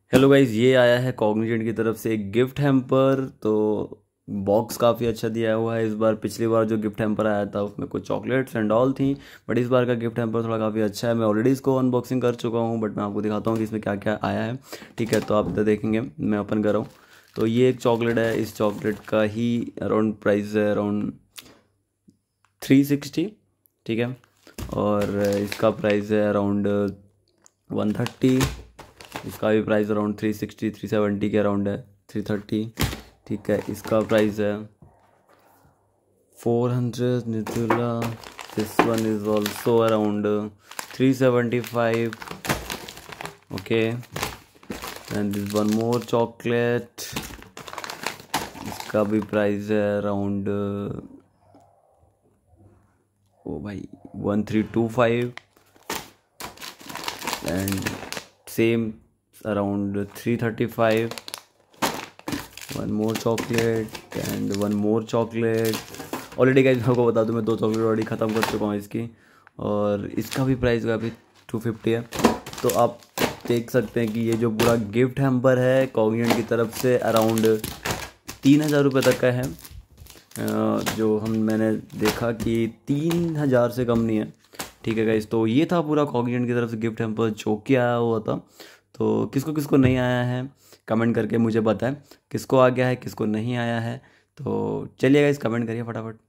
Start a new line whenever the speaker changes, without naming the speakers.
Hello guys, ये आया है कॉग्निजेंट की तरफ से एक गिफ्ट हैम्पर। तो बॉक्स काफ़ी अच्छा दिया हुआ है इस बार। पिछली बार जो गिफ्ट हैम्पर आया था उसमें कुछ चॉकलेट्स एंड ऑल थी, बट इस बार का गिफ्ट हैम्पर थोड़ा काफ़ी अच्छा है। मैं ऑलरेडी इसको अनबॉक्सिंग कर चुका हूँ, बट मैं आपको दिखाता हूँ कि इसमें क्या क्या आया है। ठीक है, तो आप इधर देखेंगे, मैं ओपन कर रहा हूँ। तो ये एक चॉकलेट है, इस चॉकलेट का ही अराउंड प्राइस है अराउंड 360। ठीक है, और इसका प्राइस है अराउंड 130। इसका भी प्राइस अराउंड 360 370 के अराउंड है, 330। ठीक है, इसका प्राइस है 400 Nutella. This one is also around 375। Okay, and this one more chocolate. इसका भी प्राइस है अराउंड ओ भाई 1325, and same around 335। One more chocolate and one more chocolate. Already guys मैं आपको बता दूं, मैं 2 चॉकलेट ऑलरेडी ख़त्म कर चुका हूँ इसकी, और इसका भी प्राइस काफ़ी 250 है। तो आप देख सकते हैं कि ये जो पूरा गिफ्ट हैम्पर है कॉग्निजेंट की तरफ से अराउंड 3000 रुपये तक का है। जो मैंने देखा कि 3000 से कम नहीं है। ठीक है गाइस, तो ये था पूरा कॉग्निजेंट की तरफ से गिफ्ट हैम्पर जो कि आया हुआ था। तो किसको किसको नहीं आया है कमेंट करके मुझे बताएं, किसको आ गया है किसको नहीं आया है। तो चलिए गाइस, कमेंट करिए फटाफट।